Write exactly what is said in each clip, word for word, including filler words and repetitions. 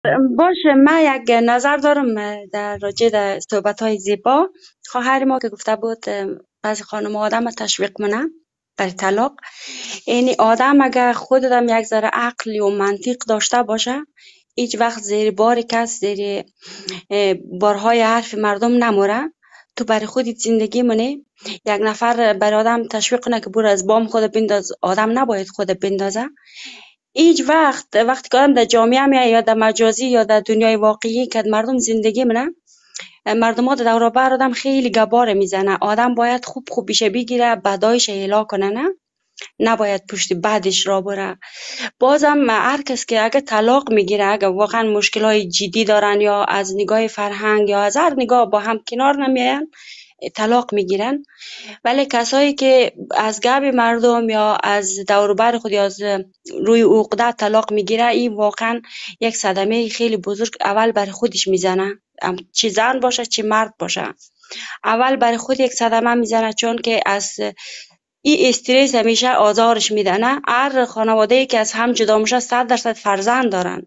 باشه، من یک نظر دارم در راجع در صحبت های زیبا. خواهر ما که گفته بود اه، بعضی خانم آدم رو تشویق کنه برای طلاق. یعنی آدم اگر خودم یک ذره عقل و منطق داشته باشه، هیچ وقت زیر بار کس، زیر اه، بارهای حرف مردم نموره. تو برای خودت زندگی منی. یک نفر برای آدم تشویق کنه که برو از بام خود بنداز، آدم نباید خود بندازه. هیچ وقت وقتی که آدم در جامعه میای یا در مجازی یا در دنیای واقعی که مردم زندگی منه، مردم ها در دور و بر آدم خیلی گبار میزنه. آدم باید خوب خوب بیشه بگیره، بدایش اعلا کنه، نه نباید پشت بعدش را بره. بازم هر کس که اگه طلاق میگیره، اگه واقعا مشکل های جدی دارن یا از نگاه فرهنگ یا از هر نگاه با هم کنار نمیاین، طلاق میگیرن. ولی کسایی که از گب مردم یا از دور و بر خود یا از روی عقده طلاق میگیره، این واقعا یک صدمه خیلی بزرگ اول بر خودش میزنه. چه زن باشه چه مرد باشه، اول برای خود یک صدمه میزنه، چون که از این استرس همیشه آزارش میده. نه هر خانواده ای که از هم جدا میشه صد درصد فرزند دارن.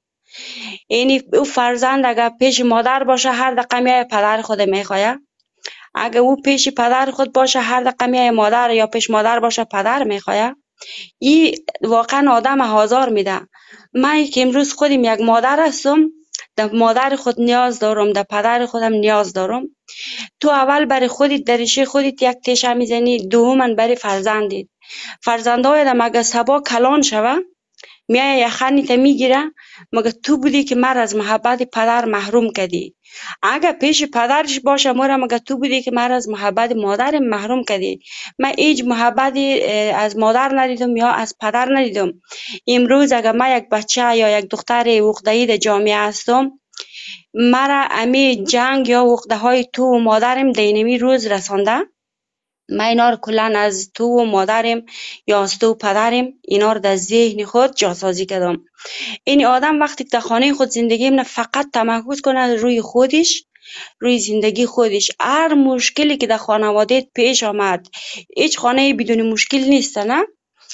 یعنی او فرزند اگر پیش مادر باشه هر دقیقه میای پدر خود میخواه، اگه او پیش پدر خود باشه هر دقیقه میای مادر، یا پیش مادر باشه پدر میخواه. این واقعا آدم آزار میده. من که امروز خودم یک مادر هستم، در مادر خود نیاز دارم، در پدر خودم نیاز دارم. تو اول برای خودت در ریشه خودت یک تیشه میزنی، دوما برای فرزندت. فرزندایت مگه سبا کلان شوه میای یخنی تا میگیره، مگه تو بودی که مر از محبت پدر محروم کردی؟ اگه پیش پدرش باشه مورا، مگه تو بودی که مر از محبت مادر محروم کردی؟ من هیچ محبتی از مادر ندیدم یا از پدر ندیدم. امروز اگه من یک بچه یا یک دختر عقده‌ای در جامعه هستم، مرا امی جنگ یا عقده های تو و مادرم دینمی روز رسانده. من اینا رو کلا از تو و مادرم یا از تو و پدرم اینا رو در ذهن خود جاسازی کردم. این آدم وقتی که در خانه خود زندگی منه فقط تمرکز کنه روی خودش، روی زندگی خودش. هر مشکلی که در خانواده پیش آمد، هیچ خانه بدون مشکل نیست، نه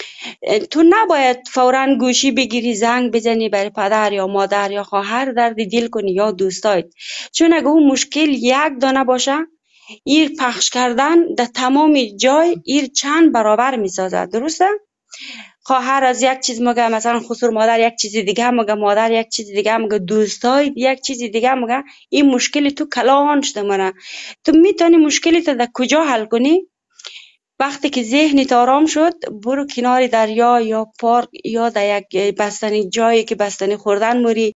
تو نباید فورا گوشی بگیری زنگ بزنی برای پدر یا مادر یا خواهر درد دل کنی یا دوستایت، چون اگه اون مشکل یک دانه باشه، ایر پخش کردن در تمام جای ایر چند برابر میسازد. درسته؟ خواهر از یک چیز مگه، مثلا خسر مادر یک چیز دیگه مگه، مادر یک چیز دیگه مگه، دوستای یک چیز دیگه مگه. این مشکل تو کلان شده منه. تو میتونی مشکلی تو در کجا حل کنی؟ وقتی که ذهنت آرام شد، برو کنار دریا یا پارک یا در یک بستنی جایی که بستنی خوردن موری